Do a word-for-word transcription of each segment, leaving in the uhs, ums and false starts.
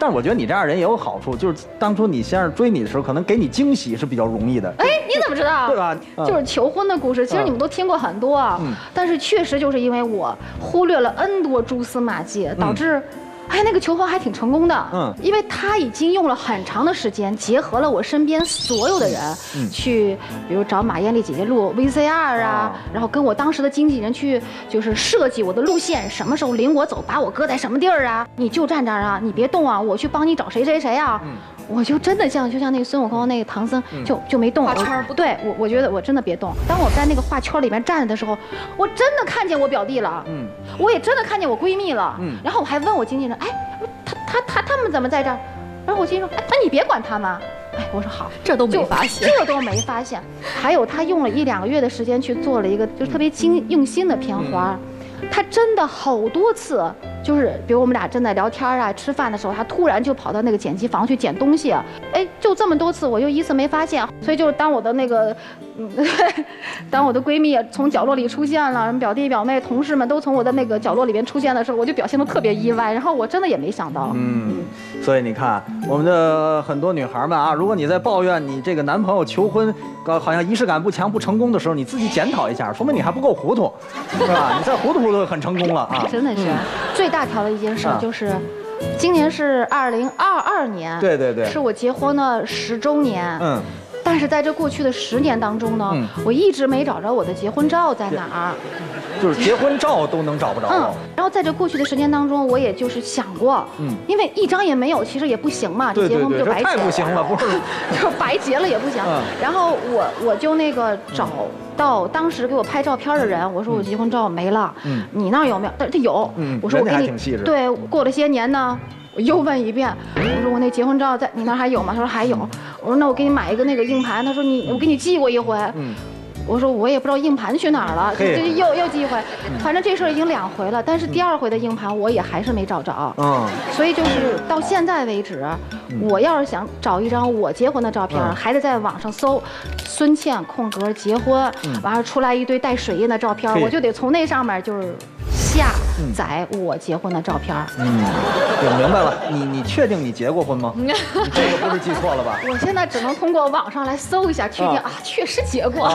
但是我觉得你这样人也有好处，就是当初你先生追你的时候，可能给你惊喜是比较容易的。 哎，你怎么知道？ 对吧？嗯、 就是求婚的故事，其实你们都听过很多啊。嗯、但是确实就是因为我忽略了 N 多蛛丝马迹，导致。嗯哎，那个求婚还挺成功的，嗯，因为他已经用了很长的时间，结合了我身边所有的人，嗯，去，比如找马艳丽姐姐录 V C R 啊，哦、然后跟我当时的经纪人去，就是设计我的路线，什么时候领我走，把我搁在什么地儿啊，你就站这儿啊，你别动啊，我去帮你找谁谁谁啊。嗯我就真的像就像那个孙悟空那个唐僧就就没动， 画圈不对我我觉得我真的别动。当我在那个画圈里面站着的时候，我真的看见我表弟了，嗯，我也真的看见我闺蜜了，嗯，然后我还问我经纪人，哎，他他他他们怎么在这儿？然后我经纪人说，哎，那你别管他们。哎，我说好， 这都没发现， 这都没发现。还有他用了一两个月的时间去做了一个就是特别精用心的片花，他真的好多次。就是比如我们俩正在聊天啊、吃饭的时候，他突然就跑到那个剪辑房去捡东西，哎，就这么多次，我就一次没发现。所以就是当我的那个，嗯，当我的闺蜜从角落里出现了，表弟、表妹、同事们都从我的那个角落里边出现的时候，我就表现得特别意外。然后我真的也没想到。 嗯，所以你看，我们的很多女孩们啊，如果你在抱怨你这个男朋友求婚，呃，好像仪式感不强、不成功的时候，你自己检讨一下，说明你还不够糊涂，是吧？你再糊涂糊涂很成功了啊！ 真的是。最大条的一件事就是，今年是二零二二年， 对对对， 是我结婚的十周年。嗯，但是在这过去的十年当中呢，嗯、我一直没找着我的结婚照在哪儿， 就是结婚照都能找不着。嗯， 然后在这过去的时间当中，我也就是想过，嗯，因为一张也没有，其实也不行嘛， 对对对， 结婚不就白结了？ 太不行了，不是， 就是白结了也不行。嗯、然后我我就那个找。到当时给我拍照片的人，我说我结婚照没了，嗯，你那儿有没有？他他有，嗯，我说我给你，对，过了些年呢，我又问一遍，我说我那结婚照在你那儿还有吗？他说还有，我说那我给你买一个那个硬盘，他说你我给你寄过一回，嗯。我说我也不知道硬盘去哪儿了，就又又寄一回，反正这事儿已经两回了，但是第二回的硬盘我也还是没找着，嗯，所以就是到现在为止，我要是想找一张我结婚的照片，还得在网上搜孙茜空格结婚，完了出来一堆带水印的照片，我就得从那上面就是下载我结婚的照片。 嗯，我明白了，你你确定你结过婚吗？你这个不是记错了吧？ 我现在只能通过网上来搜一下，确定啊，确实结过。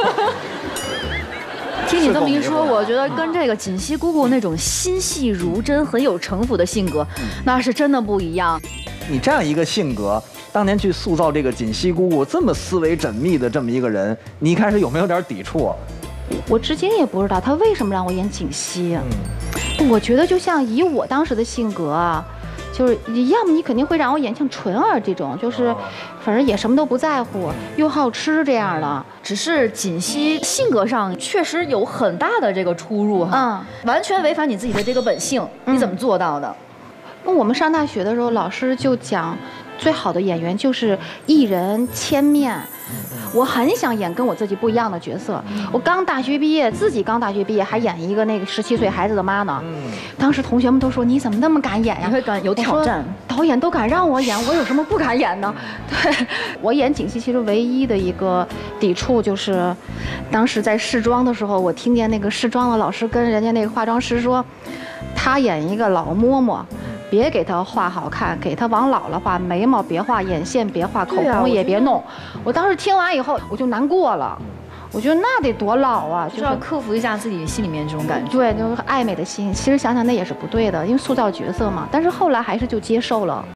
听你这么一说，我觉得跟这个锦溪姑姑那种心细如针、很有城府的性格，那是真的不一样。 你这样一个性格，当年去塑造这个锦溪姑姑这么思维缜密的这么一个人，你一开始有没有点抵触啊？ 我至今也不知道他为什么让我演锦溪。嗯，我觉得就像以我当时的性格啊。就是要么你肯定会让我演像纯儿这种，就是反正也什么都不在乎，又好吃这样的。 只是锦溪性格上确实有很大的这个出入哈，嗯，完全违反你自己的这个本性，嗯、你怎么做到的？ 那我们上大学的时候，老师就讲，最好的演员就是一人千面。我很想演跟我自己不一样的角色。我刚大学毕业，自己刚大学毕业，还演一个那个十七岁孩子的妈呢。当时同学们都说你怎么那么敢演呀？ 你会敢有挑战？ 导演都敢让我演，我有什么不敢演的？对，我演锦溪其实唯一的一个抵触就是，当时在试妆的时候，我听见那个试妆的老师跟人家那个化妆师说，他演一个老嬷嬷。别给他画好看，给他往老了画，眉毛别画，眼线别画，口红也别弄。我当时听完以后，我就难过了。我觉得那得多老啊， 就是要克服一下自己心里面这种感觉。 对，就是爱美的心。其实想想那也是不对的，因为塑造角色嘛。但是后来还是就接受了。